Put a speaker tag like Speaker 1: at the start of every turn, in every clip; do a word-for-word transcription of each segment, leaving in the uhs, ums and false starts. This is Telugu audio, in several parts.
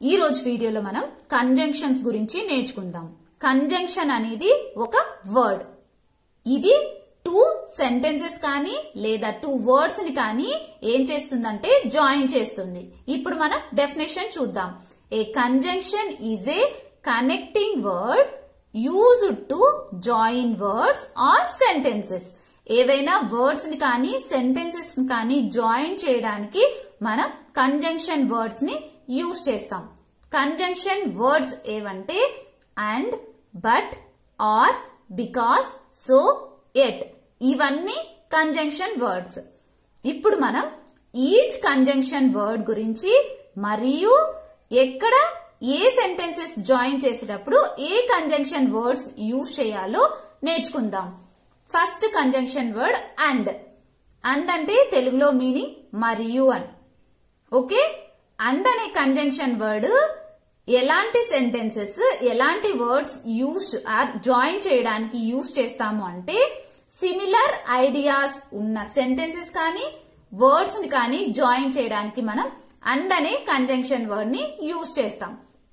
Speaker 1: ఈ రోజు వీడియోలో మనం కంజంక్షన్స్ గురించి నేర్చుకుందాం. కంజంక్షన్ అనేది ఒక వర్డ్. ఇది టూ సెంటెన్సెస్ కానీ లేదా టూ వర్డ్స్ ని కానీ ఏం చేస్తుందంటే జాయిన్ చేస్తుంది. ఇప్పుడు మనం డెఫినేషన్ చూద్దాం. A conjunction is a connecting word used to join words or sentences. ఏవైనా వర్డ్స్ ని కానీ సెంటెన్సెస్ ని కానీ జాయిన్ చేయడానికి మనం కంజంక్షన్ వర్డ్స్ ని యూజ్ చేస్తాం. కంజంక్షన్ వర్డ్స్ ఏవంటే and, but, or, because, so, yet ఇవన్నీ కంజంక్షన్ వర్డ్స్. ఇప్పుడు మనం ఈచ్ కంజంక్షన్ వర్డ్ గురించి మరియు ఎక్కడ ఏ సెంటెన్సెస్ జాయిన్ చేసేటప్పుడు ఏ కంజంక్షన్ వర్డ్స్ యూజ్ చేయాలో నేర్చుకుందాం. First conjunction word and. And అంటే తెలుగులో మీనింగ్ మరియు అని. ఓకే, అండ్ అనే కంజంక్షన్ వర్డ్ ఎలాంటి సెంటెన్సెస్ ఎలాంటి వర్డ్స్ యూజ్ ఆర్ జాయిన్ చేయడానికి యూజ్ చేస్తాము అంటే సిమిలర్ ఐడియాస్ ఉన్న సెంటెన్సెస్ కానీ వర్డ్స్ ని కానీ జాయిన్ చేయడానికి మనం అండ్ అనే కంజంక్షన్ వర్డ్ ని యూజ్ చేస్తాం.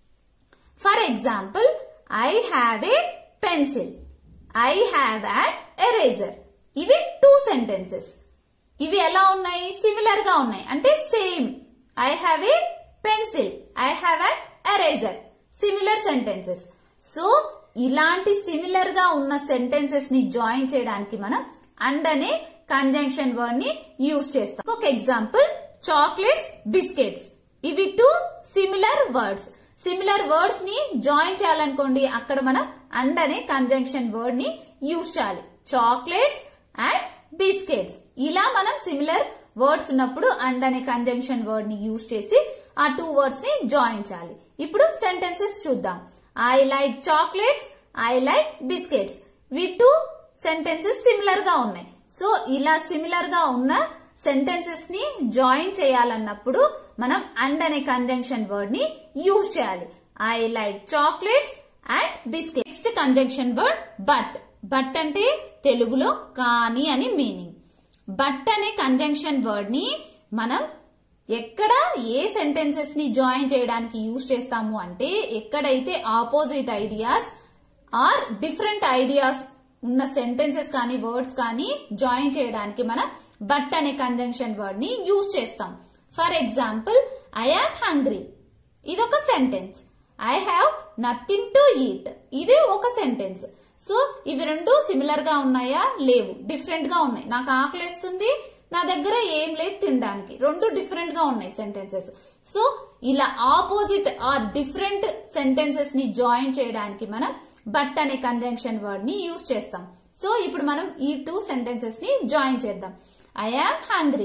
Speaker 1: For example, I have a pencil, I have an eraser. ఇవి టూ సెంటెన్సెస్. ఇవి ఎలా ఉన్నాయి? సిమిలర్ గా ఉన్నాయి, అంటే same. I have a pencil, I have an eraser, similar sentences. So ఇలాంటి సిమిలర్ గా ఉన్న సెంటెన్సెస్ ని జాయిన్ చేయడానికి మనం అండ్ అనే కంజంక్షన్ వర్డ్ ని యూజ్ చేస్తాం. ఒక ఎగ్జాంపుల్, చాక్లెట్స్, బిస్కెట్స్. ఇవి two similar words. Similar words ని జాయిన్ చేయాలనుకోండి, అక్కడ మనం అండ్ అనే కంజంక్షన్ వర్డ్ ని యూజ్ చేయాలి. Chocolates and biscuits. ఇలా మనం సిమిలర్ వర్డ్స్ ఉన్నప్పుడు అండ్ అనే కంజంక్షన్ వర్డ్ ని యూజ్ చేసి ఆ టూ వర్డ్స్ ని జాయిన్ చేయాలి. ఇప్పుడు సెంటెన్సెస్ చూద్దాం. I like chocolates, I like biscuits. వీ టూ సెంటెన్సెస్ సిమిలర్ గా ఉన్నాయి. సో ఇలా సిమిలర్ గా ఉన్న సెంటెన్సెస్ ని జాయిన్ చేయాలన్నప్పుడు మనం అండ్ అనే కంజంక్షన్ వర్డ్ ని యూజ్ చేయాలి. I like chocolates and biscuits. Next conjunction word but. But అంటే తెలుగులో కానీ అని మీనింగ్. బట్ అనే కంజంక్షన్ వర్డ్ ని మనం ఎక్కడ ఏ సెంటెన్సెస్ ని జాయిన్ చేయడానికి యూజ్ చేస్తాము అంటే ఎక్కడైతే opposite ideas or different ideas ఉన్న సెంటెన్సెస్ కానీ వర్డ్స్ కానీ జాయిన్ చేయడానికి మనం బట్ అనే కంజంక్షన్ వర్డ్ ని యూజ్ చేస్తాం. For example, I am hungry. ఇది ఒక sentence. I have nothing to eat. ఇది ఒక సెంటెన్స్. సో ఇవి రెండు సిమిలర్ గా ఉన్నాయా? లేవు, డిఫరెంట్ గా ఉన్నాయి. నాకు ఆకలిస్తుంది, నా దగ్గర ఏం లేదు తినడానికి. రెండు డిఫరెంట్ గా ఉన్నాయి సెంటెన్సెస్. సో ఇలా ఆపోజిట్ ఆర్ డిఫరెంట్ సెంటెన్సెస్ ని జాయిన్ చేయడానికి మనం బట్ అనే కంజంక్షన్ వర్డ్ ని యూజ్ చేస్తాం. సో ఇప్పుడు మనం ఈ టూ సెంటెన్సెస్ ని జాయిన్ చేద్దాం. I am hungry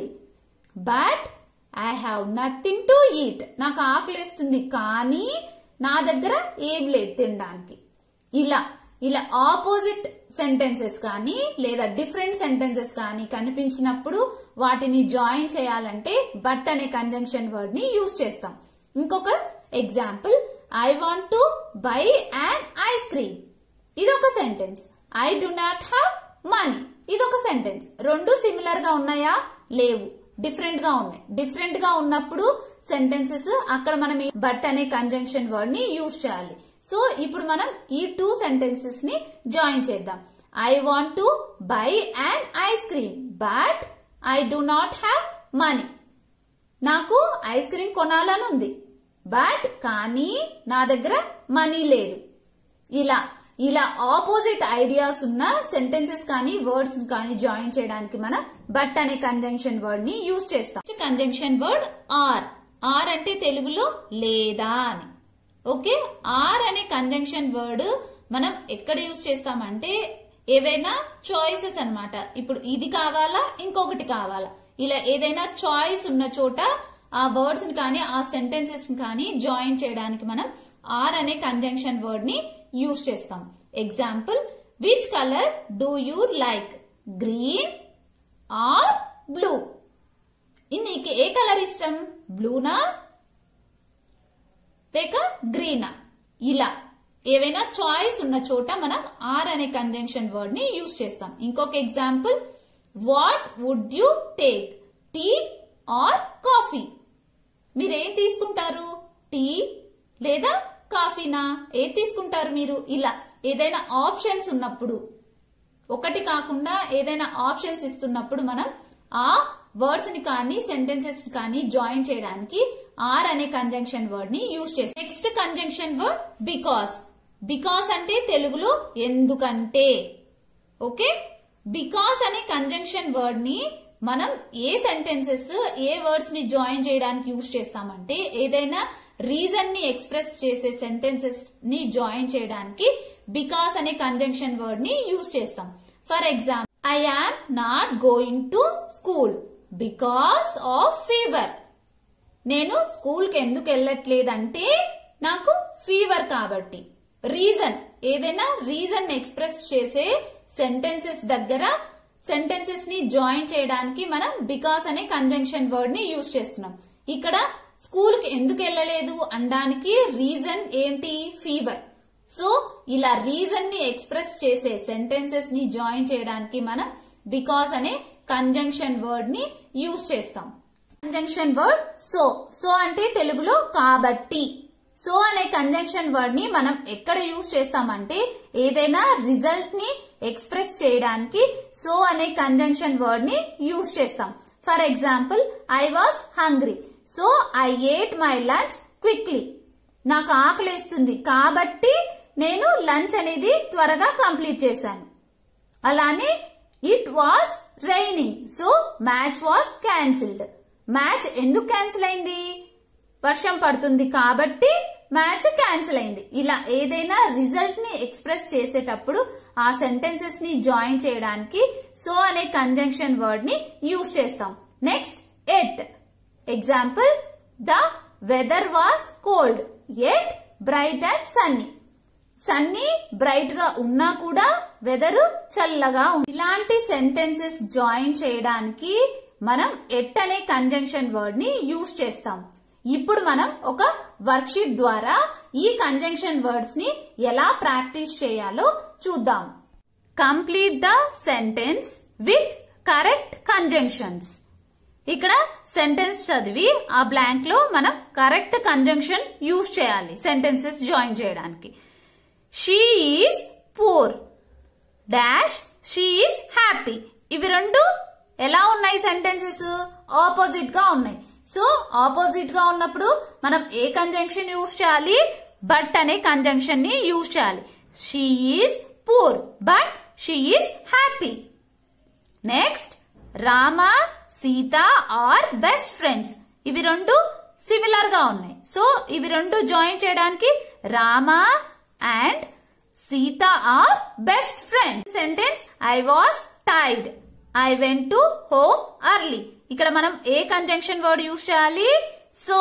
Speaker 1: but I have nothing to eat. నాకు ఆకలిస్తుంది కానీ నా దగ్గర ఏం లేదు తినడానికి. ఇలా ఇలా ఆపోజిట్ సెంటెన్సెస్ కానీ లేదా డిఫరెంట్ సెంటెన్సెస్ కానీ కనిపించినప్పుడు వాటిని జాయిన్ చేయాలంటే బట్ అనే కంజంక్షన్ వర్డ్ ని యూజ్ చేస్తాం. ఇంకొక example, I want to buy an ice cream. ఇదొక sentence. I do not have money. ఇదొక సెంటెన్స్. రెండు సిమిలర్ గా ఉన్నాయా? లేవు, డిఫరెంట్ గా ఉన్నాయి. డిఫరెంట్ గా ఉన్నప్పుడు సెంటెన్సెస్ అక్కడ మనం బట్ అనే కంజంక్షన్ వర్డ్ ని యూజ్ చేయాలి. సో ఇప్పుడు మనం ఈ టూ సెంటెన్సెస్ ని జాయిన్ చేద్దాం. I want to buy an ice cream but I do not have money. నాకు ఐస్ క్రీమ్ కొనాలని ఉంది, బట్ కానీ నా దగ్గర మనీ లేదు. ఇలా ఇలా ఆపోజిట్ ఐడియాస్ ఉన్న సెంటెన్సెస్ కానీ వర్డ్స్ కానీ జాయిన్ చేయడానికి మనం బట్ అనే కంజంక్షన్ వర్డ్ ని యూజ్ చేస్తాం. Conjunction word or. ఆర్ అంటే తెలుగులో లేదా అని. ఓకే, ఆర్ అనే కంజంక్షన్ వర్డ్ మనం ఎక్కడ యూజ్ చేస్తామంటే ఏవైనా చాయిసెస్ అన్నమాట. ఇప్పుడు ఇది కావాలా, ఇంకొకటి కావాలా, ఇలా ఏదైనా చాయిస్ ఉన్న చోట ఆ వర్డ్స్ ని కానీ ఆ సెంటెన్సెస్ ని కానీ జాయిన్ చేయడానికి మనం ఆర్ అనే కంజంక్షన్ వర్డ్ ని యూజ్ చేస్తాం. Example, which colour do you like, green or blue. నీకు ఏ కలర్ ఇష్టం, బ్లూనా లేక గ్రీనా? ఇలా ఏవైనా చాయిస్ ఉన్న చోట మనం ఆర్ అనే కంజంక్షన్ వర్డ్ ని యూజ్ చేస్తాం. ఇంకొక example, what would you take, tea or coffee. మీరేం తీసుకుంటారు, టీ లేదా కాఫీనా, ఏది తీసుకుంటారు మీరు? ఇలా ఏదైనా ఆప్షన్స్ ఉన్నప్పుడు, ఒకటి కాకుండా ఏదైనా ఆప్షన్స్ ఇస్తున్నప్పుడు మనం ఆ వర్డ్స్ ని కానీ సెంటెన్సెస్ కానీ జాయిన్ చేయడానికి ఆర్ అనే కంజంక్షన్ వర్డ్ ని యూజ్ చేస్తాం. Next conjunction word because. Because అంటే తెలుగులో ఎందుకంటే. ఓకే, బికాస్ అనే కంజంక్షన్ వర్డ్ ని మనం ఏ సెంటెన్సెస్ ఏ వర్డ్స్ ని జాయిన్ చేయడానికి యూజ్ చేస్తామంటే ఏదైనా రీజన్ ని ఎక్స్ప్రెస్ చేసే సెంటెన్సెస్ ని జాయిన్ చేయడానికి బికాస్ అనే కంజంక్షన్ వర్డ్ ని యూజ్ చేస్తాం. For example, I am not going to school because of fever. నేను స్కూల్ కి ఎందుకు వెళ్ళట్లేదంటే నాకు ఫీవర్ కాబట్టి. రీజన్, ఏదైనా రీజన్ ఎక్స్ప్రెస్ చేసే సెంటెన్సెస్ దగ్గర సెంటెన్సెస్ ని జాయిన్ చేయడానికి మనం బికాస్ అనే కంజంక్షన్ వర్డ్ ని యూజ్ చేస్తున్నాం. ఇక్కడ స్కూల్ కి ఎందుకు వెళ్ళలేదు అనడానికి రీజన్ ఏంటి? ఫీవర్. సో ఇలా రీజన్ ని ఎక్స్ప్రెస్ చేసే సెంటెన్సెస్ ని జాయిన్ చేయడానికి మనం బికాస్ అనే కంజంక్షన్ వర్డ్ ని యూజ్ చేస్తాం. Conjunction word so. సో అంటే తెలుగులో కాబట్టి. సో అనే కంజంక్షన్ వర్డ్ ని మనం ఎక్కడ యూజ్ చేస్తామంటే ఏదైనా రిజల్ట్ ని ఎక్స్ప్రెస్ చేయడానికి సో అనే కంజంక్షన్ వర్డ్ ని యూజ్ చేస్తాం. For example, I was hungry so I ate my lunch quickly. నాకు ఆకలేస్తుంది కాబట్టి నేను లంచ్ అనేది త్వరగా కంప్లీట్ చేశాను. అలానే it was raining so match was cancelled. Match ఎందుకు క్యాన్సిల్ అయింది? వర్షం పడుతుంది కాబట్టి మ్యాచ్ క్యాన్సిల్ అయింది. ఇలా ఏదైనా రిజల్ట్ ని ఎక్స్ప్రెస్ చేసేటప్పుడు ఆ సెంటెన్సెస్ ని జాయిన్ చేయడానికి సో అనే కంజంక్షన్ వర్డ్ ని యూజ్ చేస్తాం. Next, yet. Example, the weather was cold yet bright and sunny. Sunny bright గా ఉన్నా కూడా వెదర్ చల్లగా ఉంది. ఇలాంటి సెంటెన్సెస్ జాయిన్ చేయడానికి మనం ఎట్ అనే కంజంక్షన్ వర్డ్ ని యూజ్ చేస్తాం. ఇప్పుడు మనం ఒక వర్క్షీట్ ద్వారా ఈ కంజంక్షన్ వర్డ్స్ ని ఎలా ప్రాక్టీస్ చేయాలో చూద్దాం. Complete the sentence with correct conjunctions. ఇక్కడ సెంటెన్స్ చదివి ఆ బ్లాంక్ లో మనం కరెక్ట్ కంజంక్షన్ యూజ్ చేయాలి సెంటెన్సెస్ జాయిన్ చేయడానికి. She is poor dash she is happy. ఇవి రెండు ఎలా ఉన్నాయి? సెంటెన్సెస్ ఆపోజిట్ గా ఉన్నాయి. సో ఆపోజిట్ గా ఉన్నప్పుడు మనం ఏ కంజంక్షన్ యూజ్ చేయాలి? బట్ అనే కంజంక్షన్ ని యూజ్ చేయాలి. She is poor but she is happy. Next, Rama Sita are best friends. ఇవి రెండు సిమిలర్ గా ఉన్నాయి. సో ఇవి రెండు జాయిన్ చేయడానికి Rama and Sita are best friends. Sentence, I was tired I went to home early. ఇక్కడ మనం ఏ కంజంక్షన్ వర్డ్ యూజ్ చేయాలి? So.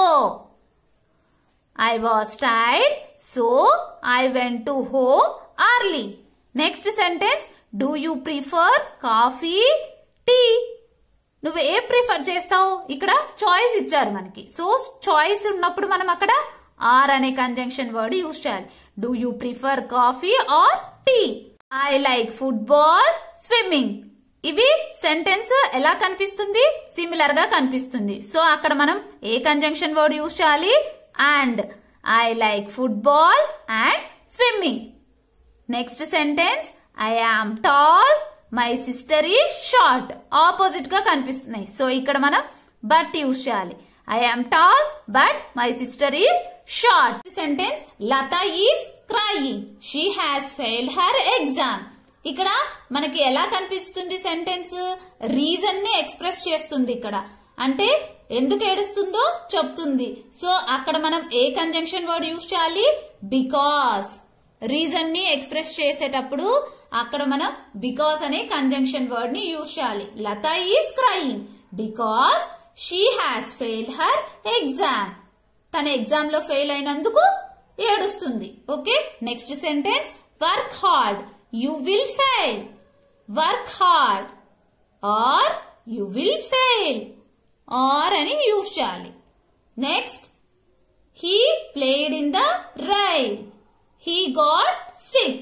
Speaker 1: I was tired so I went to home early. Next sentence, do you prefer coffee tea. నువ్వు ఏ ప్రిఫర్ చేస్తావు? ఇక్కడ చాయిస్ ఇచ్చారు మనకి. సో చాయిస్ ఉన్నప్పుడు మనం అక్కడ ఆర్ అనే కంజంక్షన్ వర్డ్ యూజ్ చేయాలి. Do you prefer coffee or tea. I like football swimming. ఇవి సెంటెన్స్ ఎలా కనిపిస్తుంది? సిమిలర్ గా కనిపిస్తుంది. సో అక్కడ మనం ఏ కంజంక్షన్ వర్డ్ యూజ్ చేయాలి? And. I like football and swimming. Next sentence, I am tall my sister is short. Opposite గా కనిపిస్తున్నాయి. సో ఇక్కడ మనం బట్ యూజ్ చేయాలి. I am tall but my sister is short. Sentence, Latha is crying she has failed her exam. ఇక్కడ మనకి ఎలా కనిపిస్తుంది సెంటెన్స్? రీజన్ ని ఎక్స్ప్రెస్ చేస్తుంది. ఇక్కడ అంటే ఎందుకు ఏడుస్తుందో చెప్తుంది. సో అక్కడ మనం ఏ కంజంక్షన్ వర్డ్ యూజ్ చేయాలి? బికాస్. రీజన్ ని ఎక్స్ప్రెస్ చేసేటప్పుడు అక్కడ మనం బికాస్ అనే కంజంక్షన్ వర్డ్ ని యూజ్ చేయాలి. Latha is crying because she has failed her exam. తన ఎగ్జామ్ లో ఫెయిల్ అయినందుకు ఏడుస్తుంది. Okay, next sentence, work hard you will fail. Work hard or you will fail. Or అని యూజ్ చేయాలి. Next, he played in the rain. He got sick.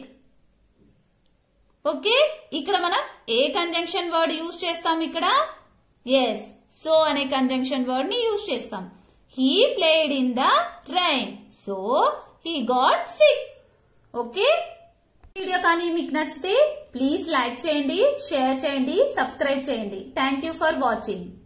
Speaker 1: Okay, ఇక్కడ మనం ఏ కంజంక్షన్ వర్డ్ యూజ్ చేస్తాం? ఇక్కడ ఎస్, సో అనే కంజంక్షన్ వర్డ్ ని యూజ్ చేస్తాం. he played in the rain, so he got sick. Okay, video కానీ మీకు నచ్చితే ప్లీజ్ లైక్ చేయండి, షేర్ చేయండి, సబ్స్క్రైబ్ చేయండి. Thank you for watching.